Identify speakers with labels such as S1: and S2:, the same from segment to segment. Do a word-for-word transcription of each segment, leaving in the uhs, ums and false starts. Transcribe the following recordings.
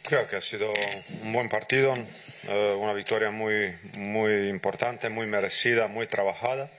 S1: Creo que ha sido un buen partido, eh, una victoria muy, muy importante, muy merecida, muy trabajada.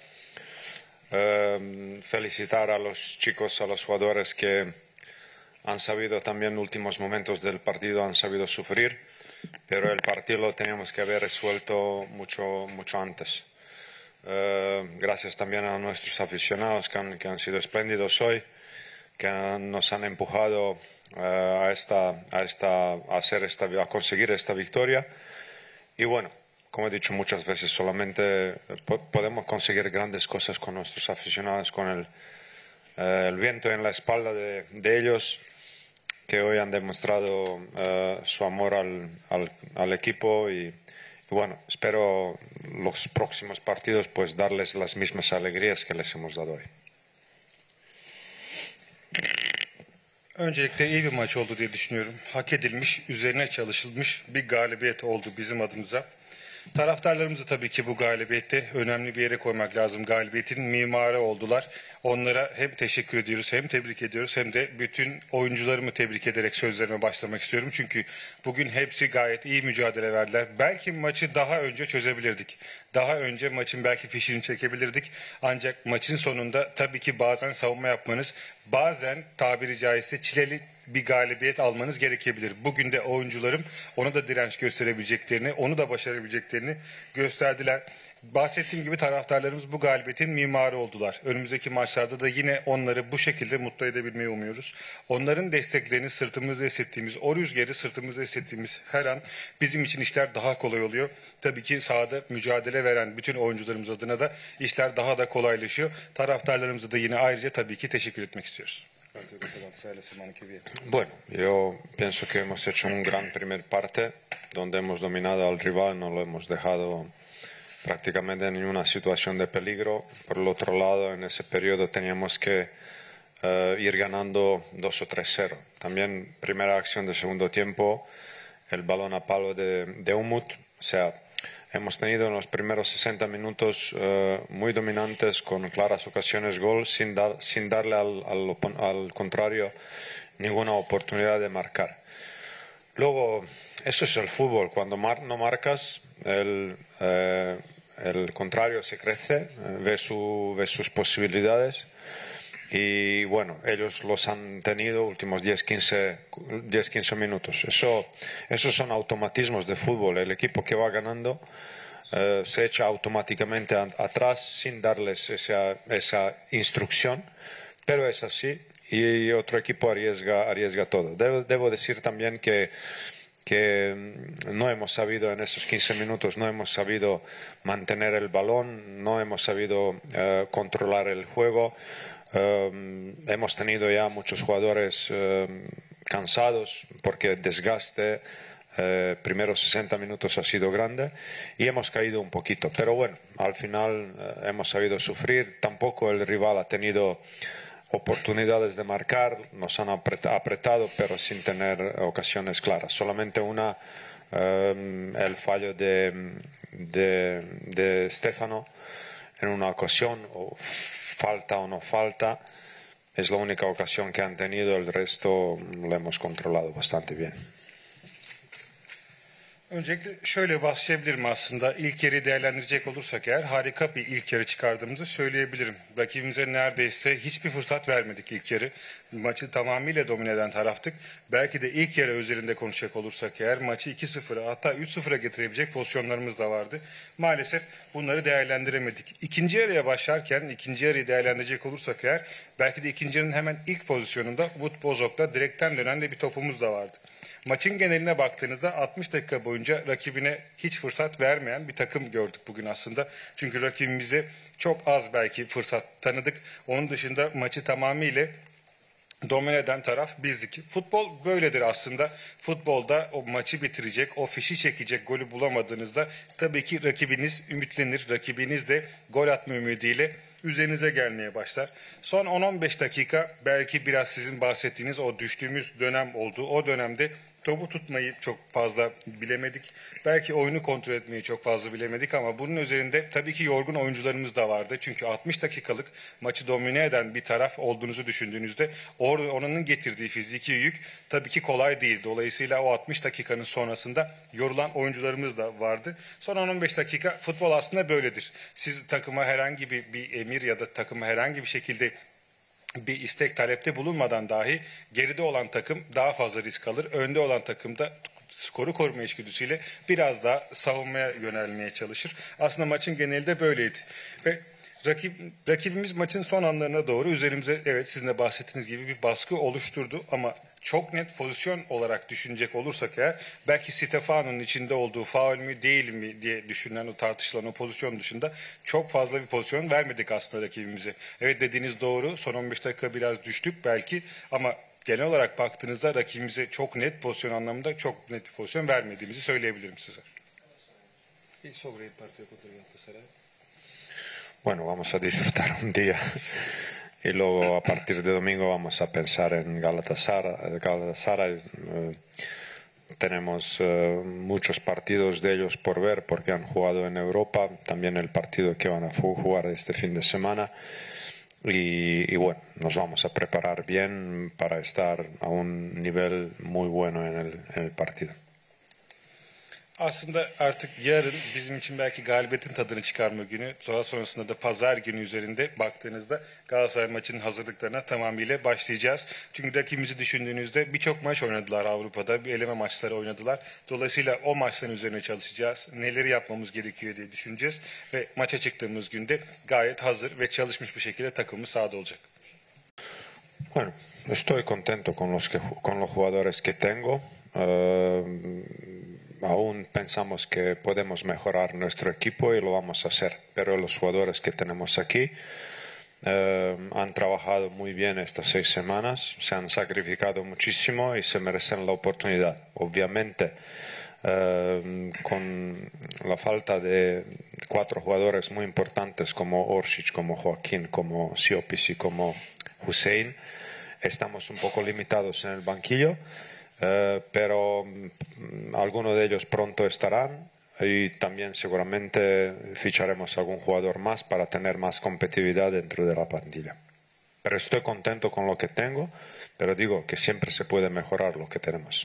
S1: Eh, felicitar a los chicos, a los jugadores que han sabido también en últimos momentos del partido, han sabido sufrir, pero el partido lo teníamos que haber resuelto mucho, mucho antes. Eh, gracias también a nuestros aficionados que han, que han sido espléndidos hoy, que han, nos han empujado uh, a, esta, a, esta, a, hacer esta, a conseguir esta victoria. Y bueno, como he dicho muchas veces, solamente po podemos conseguir grandes cosas con nuestros aficionados, con el, uh, el viento en la espalda de, de ellos, que hoy han demostrado uh, su amor al, al, al equipo. Y, y bueno, espero los próximos partidos pues darles las mismas alegrías que les hemos dado hoy.
S2: Öncelikle iyi bir maç oldu diye düşünüyorum. Hak edilmiş, üzerine çalışılmış bir galibiyet oldu bizim adımıza. Taraftarlarımızı tabii ki bu galibiyette önemli bir yere koymak lazım. Galibiyetin mimarı oldular. Onlara hem teşekkür ediyoruz, hem tebrik ediyoruz, hem de bütün oyuncularımı tebrik ederek sözlerime başlamak istiyorum. Çünkü bugün hepsi gayet iyi mücadele verdiler. Belki maçı daha önce çözebilirdik. Daha önce maçın belki fişini çekebilirdik. Ancak maçın sonunda tabii ki bazen savunma yapmanız, bazen tabiri caizse çileli bir galibiyet almanız gerekebilir. Bugün de oyuncularım ona da direnç gösterebileceklerini, onu da başarabileceklerini gösterdiler. Bahsettiğim gibi taraftarlarımız bu galibiyetin mimarı oldular. Önümüzdeki maçlarda da yine onları bu şekilde mutlu edebilmeyi umuyoruz. Onların desteklerini sırtımızda hissettiğimiz, o rüzgarı sırtımızda hissettiğimiz her an bizim için işler daha kolay oluyor. Tabii ki sahada mücadele veren bütün oyuncularımız adına da işler daha da kolaylaşıyor. Taraftarlarımıza da yine ayrıca tabii ki teşekkür etmek istiyoruz.
S1: Bueno, yo pienso que hemos hecho un gran primer parte, donde hemos dominado al rival, no lo hemos dejado prácticamente en ninguna situación de peligro. Por el otro lado, en ese periodo teníamos que uh, ir ganando dos o tres cero. También primera acción de segundo tiempo, el balón a palo de, de Umut. O sea, hemos tenido en los primeros sesenta minutos uh, muy dominantes, con claras ocasiones gol, sin, dar, sin darle al, al, al contrario ninguna oportunidad de marcar. Luego, eso es el fútbol. Cuando mar, no marcas, el, eh, el contrario se crece, eh, ve, su, ve sus posibilidades. Y bueno, ellos los han tenido últimos diez quince minutos. Eso, esos son automatismos de fútbol. El equipo que va ganando eh, se echa automáticamente a, atrás sin darles esa, esa instrucción, pero es así. Y otro equipo arriesga, arriesga todo. Debo, debo decir también que, que no hemos sabido en esos quince minutos, no hemos sabido mantener el balón, no hemos sabido eh, controlar el juego. Um, hemos tenido ya muchos jugadores um, cansados porque el desgaste eh, primeros sesenta minutos ha sido grande y hemos caído un poquito, pero bueno, al final eh, hemos sabido sufrir. Tampoco el rival ha tenido oportunidades de marcar, nos han apretado pero sin tener ocasiones claras, solamente una, um, el fallo de, de, de Stefano en una ocasión, o falta o no falta, es la única ocasión que han tenido, el resto lo hemos controlado bastante bien.
S2: Öncelikle şöyle başlayabilirim aslında. İlk yarıyı değerlendirecek olursak eğer harika bir ilk yarı çıkardığımızı söyleyebilirim. Rakibimize neredeyse hiçbir fırsat vermedik ilk yarı. Maçı tamamıyla domine eden taraftık. Belki de ilk yarı özelinde konuşacak olursak eğer maçı iki sıfıra hatta üç sıfıra getirebilecek pozisyonlarımız da vardı. Maalesef bunları değerlendiremedik. İkinci yarıya başlarken ikinci yarıyı değerlendirecek olursak eğer belki de ikinci yarının hemen ilk pozisyonunda Umut Bozok'ta direkten dönen de bir topumuz da vardı. Maçın geneline baktığınızda altmış dakika boyunca rakibine hiç fırsat vermeyen bir takım gördük bugün aslında. Çünkü rakibimize çok az belki fırsat tanıdık. Onun dışında maçı tamamıyla domine eden taraf bizdik. Futbol böyledir aslında. Futbolda o maçı bitirecek, o fişi çekecek golü bulamadığınızda tabii ki rakibiniz ümitlenir. Rakibiniz de gol atma ümidiyle üzerinize gelmeye başlar. Son on on beş dakika belki biraz sizin bahsettiğiniz o düştüğümüz dönem oldu. O dönemde Topu tutmayı çok fazla bilemedik. Belki oyunu kontrol etmeyi çok fazla bilemedik ama bunun üzerinde tabii ki yorgun oyuncularımız da vardı. Çünkü altmış dakikalık maçı domine eden bir taraf olduğunuzu düşündüğünüzde or onun getirdiği fiziki yük tabii ki kolay değil. Dolayısıyla o altmış dakikanın sonrasında yorulan oyuncularımız da vardı. Son on on beş dakika futbol aslında böyledir. Siz takıma herhangi bir, bir emir ya da takıma herhangi bir şekilde bir istek talepte bulunmadan dahi geride olan takım daha fazla risk alır. Önde olan takım da skoru koruma içgüdüsüyle biraz daha savunmaya yönelmeye çalışır. Aslında maçın genelinde böyleydi. Ve rakip, rakibimiz maçın son anlarına doğru üzerimize evet sizin de bahsettiğiniz gibi bir baskı oluşturdu ama çok net pozisyon olarak düşünecek olursak eğer belki Stefano'nun içinde olduğu faul mü değil mi diye düşünülen o tartışılan o pozisyon dışında çok fazla bir pozisyon vermedik aslında rakibimize. Evet dediğiniz doğru, son on beş dakika biraz düştük belki ama genel olarak baktığınızda rakibimize çok net pozisyon anlamında çok net bir pozisyon vermediğimizi söyleyebilirim size.
S1: Bueno, vamos a disfrutar un día y luego a partir de domingo vamos a pensar en Galatasaray. Galatasaray eh, tenemos eh, muchos partidos de ellos por ver porque han jugado en Europa, también el partido que van a jugar este fin de semana y, y bueno, nos vamos a preparar bien para estar a un nivel muy bueno en el, en el partido.
S2: Aslında artık yarın bizim için belki galibiyetin tadını çıkarma günü, sonra sonrasında da pazar günü üzerinde baktığınızda Galatasaray maçının hazırlıklarına tamamıyla başlayacağız. Çünkü rakibimizi düşündüğünüzde birçok maç oynadılar Avrupa'da, bir eleme maçları oynadılar. Dolayısıyla o maçların üzerine çalışacağız, neleri yapmamız gerekiyor diye düşüneceğiz ve maça çıktığımız günde gayet hazır ve çalışmış bir şekilde takımımız sahada olacak.
S1: Bueno, estoy contento con los que con los jugadores que tengo. Uh, aún pensamos que podemos mejorar nuestro equipo y lo vamos a hacer, pero los jugadores que tenemos aquí eh, han trabajado muy bien estas seis semanas, se han sacrificado muchísimo y se merecen la oportunidad. Obviamente, eh, con la falta de cuatro jugadores muy importantes como Orsic, como Joaquín, como Siopis y como Hussein, estamos un poco limitados en el banquillo. Uh, pero um, algunos de ellos pronto estarán y también seguramente ficharemos algún jugador más para tener más competitividad dentro de la plantilla. Pero estoy contento con lo que tengo, pero digo que siempre se puede mejorar lo que tenemos.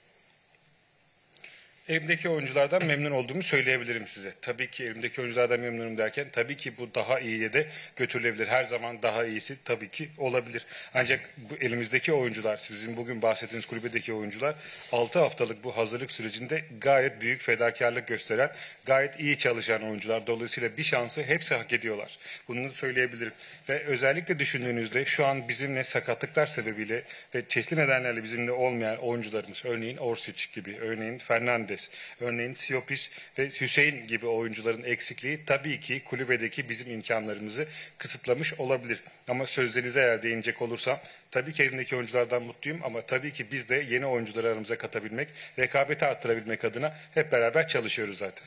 S2: Elimdeki oyunculardan memnun olduğumu söyleyebilirim size. Tabii ki elimdeki oyunculardan memnunum derken tabii ki bu daha iyiye de götürülebilir. Her zaman daha iyisi tabii ki olabilir. Ancak bu elimizdeki oyuncular, sizin bugün bahsettiğiniz kulübedeki oyuncular altı haftalık bu hazırlık sürecinde gayet büyük fedakarlık gösteren, gayet iyi çalışan oyuncular. Dolayısıyla bir şansı hepsi hak ediyorlar. Bunu söyleyebilirim. Ve özellikle düşündüğünüzde şu an bizimle sakatlıklar sebebiyle ve çeşitli nedenlerle bizimle olmayan oyuncularımız, örneğin Orsic gibi, örneğin Fernandes, örneğin Siopis ve Hüseyin gibi oyuncuların eksikliği tabii ki kulübedeki bizim imkanlarımızı kısıtlamış olabilir. Ama sözlerinize eğer değinecek olursam tabii ki elimdeki oyunculardan mutluyum ama tabii ki biz de yeni oyuncuları aramıza katabilmek, rekabeti arttırabilmek adına hep beraber çalışıyoruz zaten.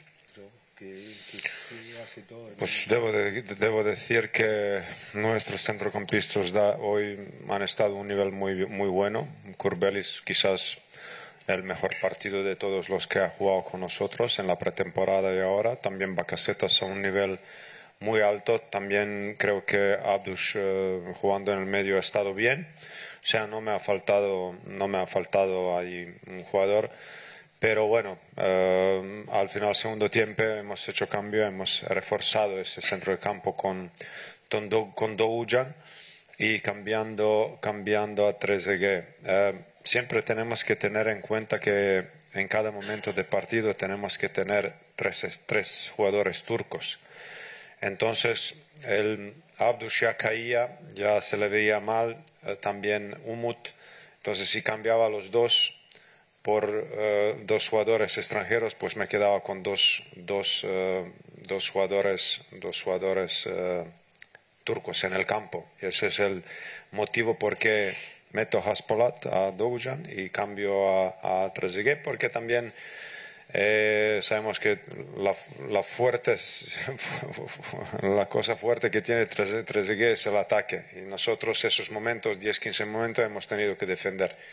S1: Pues debo, de, debo decir que nuestros centrocampistas da, hoy han estado a un nivel muy, muy bueno. Kurbelis quizás el mejor partido de todos los que ha jugado con nosotros en la pretemporada y ahora. También Bakasetas a un nivel muy alto. También creo que Abdush eh, jugando en el medio ha estado bien. O sea, no me ha faltado, no me ha faltado ahí un jugador. Pero bueno, eh, al final segundo tiempo hemos hecho cambio, hemos reforzado ese centro de campo con, con Doujan y cambiando, cambiando a Trezeguet. Eh, siempre tenemos que tener en cuenta que en cada momento de partido tenemos que tener tres, tres jugadores turcos. Entonces, el Abdush ya caía, ya se le veía mal, eh, también Umut. Entonces, si cambiaba los dos por uh, dos jugadores extranjeros, pues me quedaba con dos, dos, uh, dos jugadores, dos jugadores uh, turcos en el campo. Y ese es el motivo por qué meto a Haspolat, a Doujan y cambio a, a Trezeguet, porque también eh, sabemos que la, la, fuerte, la cosa fuerte que tiene Trezeguet es el ataque. Y nosotros esos momentos, diez quince momentos, hemos tenido que defender.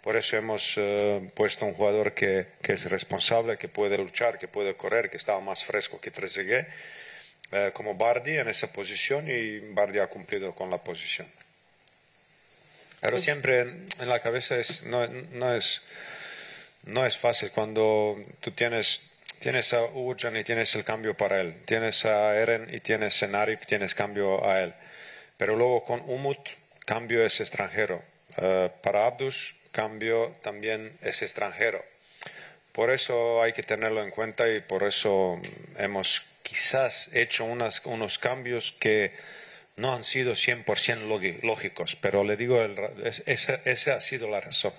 S1: Por eso hemos eh, puesto un jugador que, que es responsable, que puede luchar, que puede correr, que estaba más fresco que Trezeguet, eh, como Bardi en esa posición, y Bardi ha cumplido con la posición. Pero siempre en la cabeza es, no, no, es, no es fácil cuando tú tienes, tienes a Uğurcan y tienes el cambio para él, tienes a Eren y tienes a Narif, tienes cambio a él. Pero luego con Umut, cambio es extranjero. Uh, para Abdus, cambio también es extranjero. Por eso hay que tenerlo en cuenta y por eso hemos quizás hecho unas, unos cambios que no han sido cien por ciento lógicos, pero le digo, el, esa, esa ha sido la razón.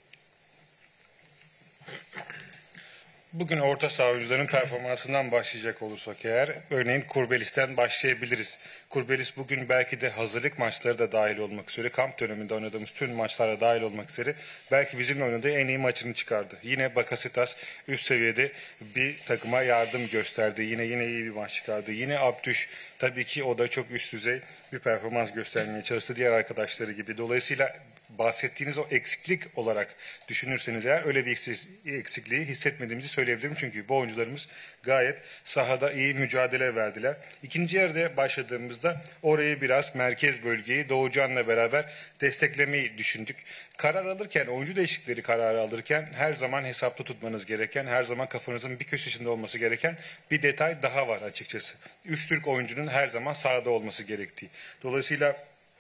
S2: Bugün orta saha oyuncularının performansından başlayacak olursak eğer, örneğin Kurbelis'ten başlayabiliriz. Kurbelis bugün belki de hazırlık maçları da dahil olmak üzere, kamp döneminde oynadığımız tüm maçlara dahil olmak üzere belki bizimle oynadığı en iyi maçını çıkardı. Yine Bakasitas üst seviyede bir takıma yardım gösterdi. Yine yine iyi bir maç çıkardı. Yine Abdüş tabii ki o da çok üst düzey bir performans göstermeye çalıştı diğer arkadaşları gibi. Dolayısıyla bahsettiğiniz o eksiklik olarak düşünürseniz eğer öyle bir eksikliği hissetmediğimizi söyleyebilirim. Çünkü bu oyuncularımız gayet sahada iyi mücadele verdiler. İkinci yarıda başladığımızda orayı biraz merkez bölgeyi Doğucan'la beraber desteklemeyi düşündük. Karar alırken, oyuncu değişiklikleri kararı alırken her zaman hesaplı tutmanız gereken, her zaman kafanızın bir köşesinde olması gereken bir detay daha var açıkçası. Üç Türk oyuncunun her zaman sahada olması gerektiği. Dolayısıyla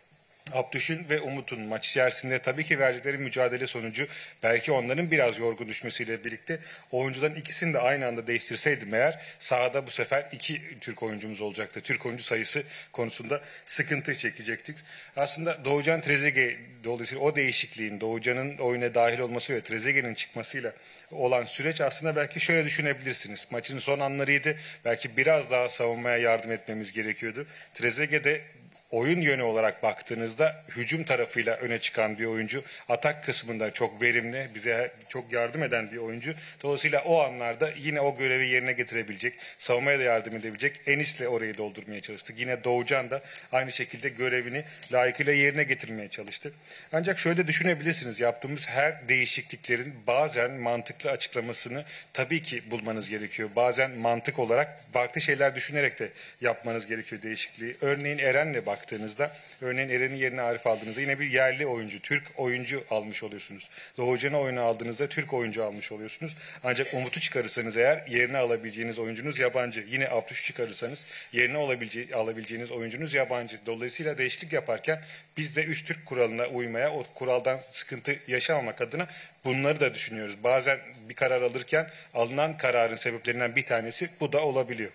S2: Abdüş'ün ve Umut'un maç içerisinde tabii ki verdikleri mücadele sonucu belki onların biraz yorgun düşmesiyle birlikte oyuncuların ikisini de aynı anda değiştirseydim eğer sahada bu sefer iki Türk oyuncumuz olacaktı. Türk oyuncu sayısı konusunda sıkıntı çekecektik. Aslında Doğucan Trezeguet dolayısıyla o değişikliğin Doğucan'ın oyuna dahil olması ve Trezeguet'in çıkmasıyla olan süreç aslında belki şöyle düşünebilirsiniz. Maçın son anlarıydı. Belki biraz daha savunmaya yardım etmemiz gerekiyordu. Trezeguet de oyun yönü olarak baktığınızda hücum tarafıyla öne çıkan bir oyuncu. Atak kısmında çok verimli, bize çok yardım eden bir oyuncu. Dolayısıyla o anlarda yine o görevi yerine getirebilecek, savunmaya da yardım edebilecek Enis'le orayı doldurmaya çalıştık. Yine Doğucan da aynı şekilde görevini layıkıyla yerine getirmeye çalıştı. Ancak şöyle düşünebilirsiniz, yaptığımız her değişikliklerin bazen mantıklı açıklamasını tabii ki bulmanız gerekiyor. Bazen mantık olarak farklı şeyler düşünerek de yapmanız gerekiyor değişikliği. Örneğin Eren'le bak. baktığınızda, örneğin Eren'in yerine Arif aldığınızda yine bir yerli oyuncu, Türk oyuncu almış oluyorsunuz. Doğucan'ı oyuna aldığınızda Türk oyuncu almış oluyorsunuz. Ancak Umut'u çıkarırsanız eğer yerine alabileceğiniz oyuncunuz yabancı. Yine Abdüş'ü çıkarırsanız yerine alabilece alabileceğiniz oyuncunuz yabancı. Dolayısıyla değişiklik yaparken biz de üç Türk kuralına uymaya, o kuraldan sıkıntı yaşamamak adına bunları da düşünüyoruz. Bazen bir karar alırken alınan kararın sebeplerinden bir tanesi bu da olabiliyor.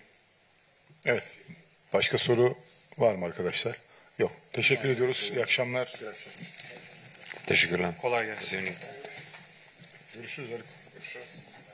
S3: Evet. Başka soru var mı arkadaşlar? Yok. Teşekkür evet. ediyoruz. İyi akşamlar.
S1: Teşekkürler.
S2: Kolay gelsin.
S3: Görüşürüz. Görüşürüz.